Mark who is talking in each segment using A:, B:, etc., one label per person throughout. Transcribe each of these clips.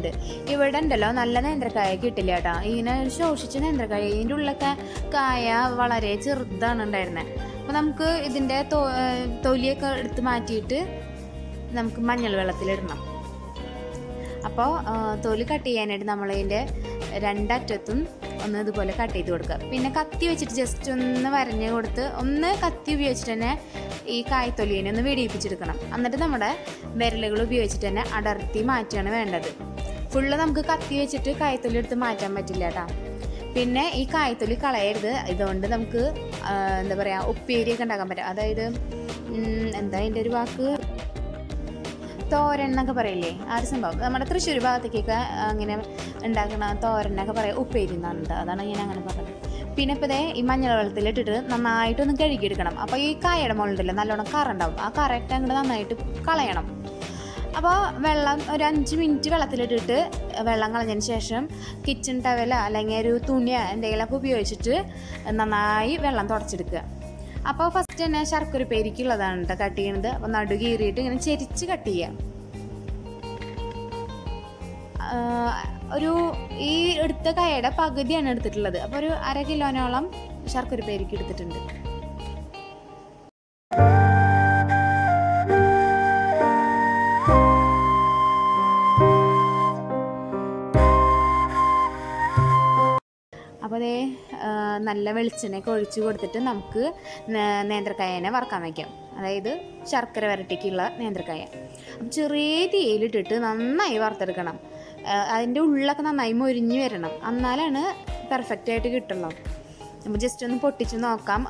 A: ഇവിടെ ഉണ്ടല്ലോ നല്ല നേന്ത്രക്കായ കിട്ടില്ല കേട്ടോ. ഇങ്ങനെ ശോഷിച്ച നേന്ത്രക്കായ, ഇതിൻ്റെ ഉള്ളിലൊക്കെ കായ വളരെ ചെറുതാണ് ഉണ്ടായിരുന്നത്. അപ്പോൾ നമുക്ക് ഇതിൻ്റെ തൊലിയൊക്കെ എടുത്ത് മാറ്റിയിട്ട് നമുക്ക് മഞ്ഞൾ വെള്ളത്തിലിടണം. അപ്പോൾ തൊലി കട്ട് ചെയ്യാനായിട്ട് നമ്മളതിൻ്റെ രണ്ടറ്റത്തും ഒന്ന് ഇതുപോലെ കട്ട് ചെയ്ത് കൊടുക്കുക. പിന്നെ കത്തി വെച്ചിട്ട് ജസ്റ്റ് ഒന്ന് വരഞ്ഞ് കൊടുത്ത് ഒന്ന് കത്തി ഉപയോഗിച്ചിട്ട് തന്നെ ഈ കായ്ത്തൊലിനെ ഒന്ന് വെടിയിപ്പിച്ചെടുക്കണം. എന്നിട്ട് നമ്മുടെ വിരലുകൾ ഉപയോഗിച്ചിട്ട് തന്നെ അടർത്തി മാറ്റുകയാണ് വേണ്ടത്. ഫുള്ള് നമുക്ക് കത്തി വെച്ചിട്ട് കായ്ത്തൊലി എടുത്ത് മാറ്റാൻ പറ്റില്ല കേട്ടോ. പിന്നെ ഈ കായ്ത്തൊലി കളയരുത്. ഇതുകൊണ്ട് നമുക്ക് എന്താ പറയുക, ഉപ്പേരിയൊക്കെ ഉണ്ടാക്കാൻ പറ്റും. അതായത് എന്താ അതിൻ്റെ ഒരു വാക്ക്, തോരൻ എന്നൊക്കെ പറയില്ലേ, ആ ഒരു സംഭവം. നമ്മുടെ തൃശ്ശൂർ ഭാഗത്തേക്കൊക്കെ അങ്ങനെ ഉണ്ടാക്കുന്ന തോരനൊക്കെ പറയാം, ഉപ്പേരി എന്നാണ്. അതാണ് ഞാൻ അങ്ങനെ പറഞ്ഞത്. പിന്നെ ഇപ്പോൾ ഈ മഞ്ഞൾ വെള്ളത്തിലിട്ടിട്ട് നന്നായിട്ടൊന്ന് കഴുകിയെടുക്കണം. അപ്പോൾ ഈ കായയുടെ മുകളിൽ നല്ലോണം കറ ഉണ്ടാവും. ആ കറയൊക്കെ അങ്ങോട്ട് നന്നായിട്ട് കളയണം. അപ്പോൾ വെള്ളം ഒരു 5 മിനിറ്റ് വെള്ളത്തിലിട്ടിട്ട് വെള്ളം കളഞ്ഞതിന് ശേഷം കിച്ചൺ ടവലോ അല്ലെങ്കിൽ ഒരു തുണിയോ എന്തെങ്കിലുമൊക്കെ ഉപയോഗിച്ചിട്ട് നന്നായി വെള്ളം തുടച്ചെടുക്കുക. അപ്പോൾ ഫസ്റ്റ് തന്നെ ശർക്കര പേരിക്കുള്ളതാണ് കേട്ടോ കട്ട് ചെയ്യണത്. അപ്പോൾ നടു കീറിയിട്ട് ഇങ്ങനെ ചെരിച്ച് കട്ട് ചെയ്യുക. ഒരു ഈ എടുത്ത കായയുടെ പകുതിയാണ് എടുത്തിട്ടുള്ളത്. അപ്പോൾ ഒരു 1/2 കിലോനോളം ശർക്കര പേരിക്ക് എടുത്തിട്ടുണ്ട്. അപ്പോൾ അതേ നല്ല വെളിച്ചെണ്ണയൊക്കെ ഒഴിച്ച് കൊടുത്തിട്ട് നമുക്ക് നേന്ത്രക്കായനെ വറക്കാൻ വയ്ക്കാം. അതായത് ശർക്കര വരട്ടിക്കുള്ള നേന്ത്രക്കായ. അപ്പം ചെറിയ തീയിലിട്ടിട്ട് നന്നായി വറുത്തെടുക്കണം. അതിൻ്റെ ഉള്ളൊക്കെ നന്നായി മൊരിഞ്ഞ് വരണം. എന്നാലാണ് പെർഫെക്റ്റായിട്ട് കിട്ടുള്ളൂ. നമുക്ക് ജസ്റ്റ് ഒന്ന് പൊട്ടിച്ച് നോക്കാം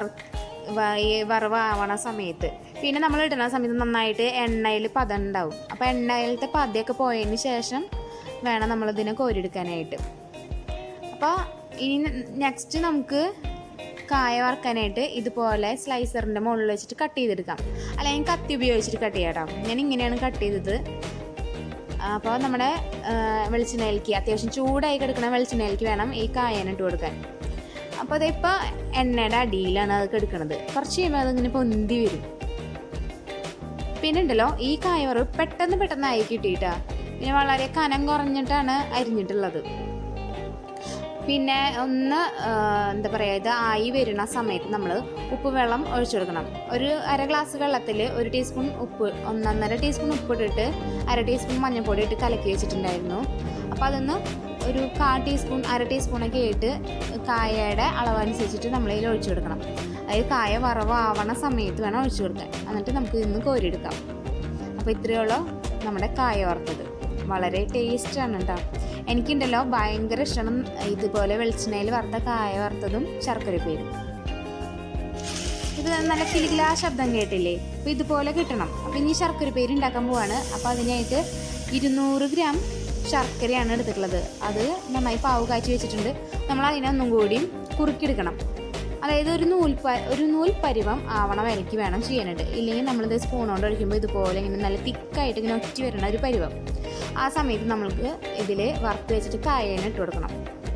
A: വറവാവണ സമയത്ത്. പിന്നെ നമ്മൾ ഇടുന്ന സമയത്ത് നന്നായിട്ട് എണ്ണയിൽ പതം ഉണ്ടാവും. അപ്പോൾ എണ്ണയിലത്തെ പതയൊക്കെ പോയതിന് ശേഷം വേണം നമ്മളിതിനെ കോരിയെടുക്കാനായിട്ട്. അപ്പോൾ ഇനി നെക്സ്റ്റ് നമുക്ക് കായ വറുക്കാനായിട്ട് ഇതുപോലെ സ്ലൈസറിൻ്റെ മുകളിൽ വെച്ചിട്ട് കട്ട് ചെയ്തെടുക്കാം. അല്ലെങ്കിൽ കത്തി ഉപയോഗിച്ചിട്ട് കട്ട് ചെയ്യാം കേട്ടോ. ഞാൻ ഇങ്ങനെയാണ് കട്ട് ചെയ്തത്. അപ്പോൾ നമ്മുടെ വെളിച്ചെണ്ണയിലേക്ക്, അത്യാവശ്യം ചൂടായി കിടക്കുന്ന വെളിച്ചെണ്ണയിലേക്ക് വേണം ഈ കായനെ ഇട്ട് കൊടുക്കാൻ. അപ്പോൾ അതിപ്പോൾ എണ്ണയുടെ അടിയിലാണ് അത് കിടക്കുന്നത്. കുറച്ച് കഴിയുമ്പോൾ അതിങ്ങനെ പൊന്തി വരും. പിന്നെ ഉണ്ടല്ലോ ഈ കായ വറവ് പെട്ടെന്ന് ആയി കിട്ടിയിട്ടാ. പിന്നെ വളരെ കനം കുറഞ്ഞിട്ടാണ് അരിഞ്ഞിട്ടുള്ളത്. പിന്നെ ഒന്ന് എന്താ പറയുക, ഇത് ആയി വരുന്ന സമയത്ത് നമ്മൾ ഉപ്പ് വെള്ളം ഒഴിച്ചു കൊടുക്കണം. ഒരു 1/2 ഗ്ലാസ് വെള്ളത്തിൽ 1 ടീസ്പൂൺ ഉപ്പ്, 1.5 ടീസ്പൂൺ ഉപ്പിട്ടിട്ട് 1/2 ടീസ്പൂൺ മഞ്ഞൾപ്പൊടി ഇട്ട് കലക്കി വെച്ചിട്ടുണ്ടായിരുന്നു. അപ്പോൾ അതൊന്ന് ഒരു 1/4 ടീസ്പൂൺ 1/2 ടീസ്പൂണൊക്കെ ആയിട്ട് കായയുടെ അളവനുസരിച്ചിട്ട് നമ്മളതിൽ ഒഴിച്ചു കൊടുക്കണം. അതായത് കായ വറവാവണ സമയത്ത് വേണം ഒഴിച്ചു കൊടുക്കാൻ. എന്നിട്ട് നമുക്ക് ഇന്ന് കോരിയെടുക്കാം. അപ്പോൾ ഇത്രയുള്ള നമ്മുടെ കായ വറുത്തത്. വളരെ ടേസ്റ്റാണ് കേട്ടോ. എനിക്കുണ്ടല്ലോ ഭയങ്കര ഇഷ്ടമാണ് ഇതുപോലെ വെളിച്ചെണ്ണയിൽ വറുത്ത കായ വറുത്തതും ശർക്കര പേരും. ഇത് നല്ല കിലുകിലാ ശബ്ദം കേട്ടില്ലേ? അപ്പോൾ ഇതുപോലെ കിട്ടണം. അപ്പോൾ ഇനി ശർക്കര പേര് ഉണ്ടാക്കാൻ പോവാണ്. അപ്പോൾ അതിനായിട്ട് 200 ഗ്രാം ശർക്കരയാണ് എടുത്തിട്ടുള്ളത്. അത് നന്നായി പാവ് കാച്ചി വെച്ചിട്ടുണ്ട്. നമ്മൾ അതിനെ ഒന്നും കൂടിയും കുറുക്കിയെടുക്കണം. അതായത് ഒരു നൂൽ പരുവം ആവണ വിലയ്ക്ക് വേണം ചെയ്യാനായിട്ട്. ഇല്ലെങ്കിൽ നമ്മളിത് സ്പൂൺ കൊണ്ട് ഒഴിക്കുമ്പോൾ ഇതുപോലെ ഇങ്ങനെ നല്ല തിക്കായിട്ട് ഇങ്ങനെ ഒറ്റി വരണ ഒരു പരുവം. ആ സമയത്ത് നമ്മൾക്ക് ഇതിൽ വറുത്ത് വെച്ചിട്ട് കായേനെ ഇട്ട് കൊടുക്കണം.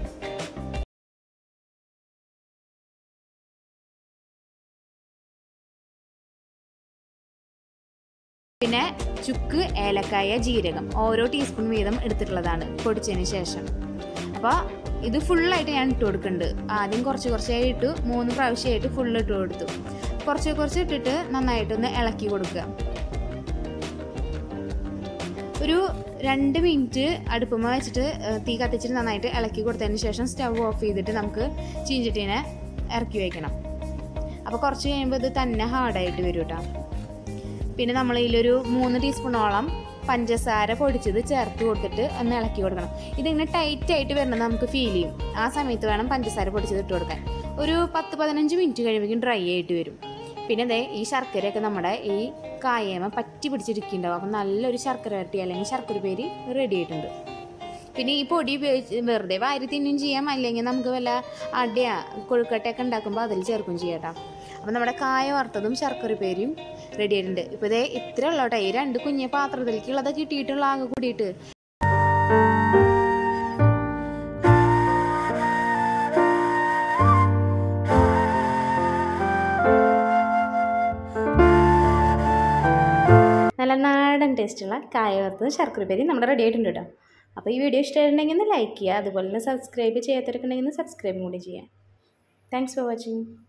A: പിന്നെ ചുക്ക്, ഏലക്കായ, ജീരകം ഓരോ ടീസ്പൂൺ വീതം എടുത്തിട്ടുള്ളതാണ് പൊടിച്ചതിന് ശേഷം. അപ്പോൾ ഇത് ഫുള്ളായിട്ട് ഞാൻ ഇട്ട് കൊടുക്കുന്നുണ്ട്. ആദ്യം കുറച്ചായി ഇട്ടു, 3 പ്രാവശ്യമായിട്ട് ഫുള്ള് ഇട്ട് കൊടുത്തു. കുറച്ച് ഇട്ടിട്ട് നന്നായിട്ടൊന്ന് ഇളക്കി കൊടുക്കുക. ഒരു 2 മിനിറ്റ് അടുപ്പുമ്മ വെച്ചിട്ട് തീ കത്തിച്ചിട്ട് നന്നായിട്ട് ഇളക്കി കൊടുത്തതിന് ശേഷം സ്റ്റവ് ഓഫ് ചെയ്തിട്ട് നമുക്ക് ചീഞ്ചട്ടിനെ ഇറക്കി വയ്ക്കണം. അപ്പോൾ കുറച്ച് കഴിയുമ്പോൾ ഇത് തന്നെ ഹാർഡായിട്ട് വരും കേട്ടോ. പിന്നെ നമ്മൾ ഇതിലൊരു 3 ടീസ്പൂണോളം പഞ്ചസാര പൊടിച്ചത് ചേർത്ത് കൊടുത്തിട്ട് ഒന്ന് ഇളക്കി കൊടുക്കണം. ഇതിങ്ങനെ ടൈറ്റായിട്ട് വരുന്നത് നമുക്ക് ഫീൽ ചെയ്യും. ആ സമയത്ത് വേണം പഞ്ചസാര പൊടിച്ചത് ഇട്ട് കൊടുക്കാൻ. ഒരു 10-15 മിനിറ്റ് കഴിയുമ്പോഴേക്കും ഡ്രൈ ആയിട്ട് വരും. പിന്നെ ഈ ശർക്കരയൊക്കെ നമ്മുടെ ഈ കായമ പറ്റി പിടിച്ചിരിക്കുന്നുണ്ടാവും. അപ്പം നല്ലൊരു ശർക്കര വരട്ടി അല്ലെങ്കിൽ ശർക്കര പേരി റെഡി ആയിട്ടുണ്ട്. പിന്നെ ഈ പൊടി ഉപയോഗിച്ച് വെറുതെ വാരി തിന്നും ചെയ്യാം, അല്ലെങ്കിൽ നമുക്ക് വല്ല അടയാ കൊഴുക്കട്ടയൊക്കെ ഉണ്ടാക്കുമ്പോൾ അതിൽ ചേർക്കും ചെയ്യാം കേട്ടോ. അപ്പം നമ്മുടെ കായ വറുത്തതും ശർക്കര പേരിയും റെഡി ആയിട്ടുണ്ട്. ഇപ്പോൾ ഇതേ ഇത്ര ഉള്ള കേട്ടോ. ഈ 2 കുഞ്ഞ് പാത്രത്തിലേക്കുള്ളത് കിട്ടിയിട്ടുള്ള ആകെ കൂടിയിട്ട്. നല്ല നാടൻ ടേസ്റ്റുള്ള കായ വറുത്തത് ശർക്കര പേരി നമ്മുടെ റെഡി ആയിട്ടുണ്ട് കേട്ടോ.
B: അപ്പോൾ ഈ വീഡിയോ ഇഷ്ടമായിട്ടുണ്ടെങ്കിൽ ഒന്ന് ലൈക്ക് ചെയ്യുക, അതുപോലെ തന്നെ സബ്സ്ക്രൈബ് ചെയ്യാത്തവരൊക്കെ ഉണ്ടെങ്കിൽ ഒന്ന് സബ്സ്ക്രൈബും കൂടി ചെയ്യാം. Thanks for watching.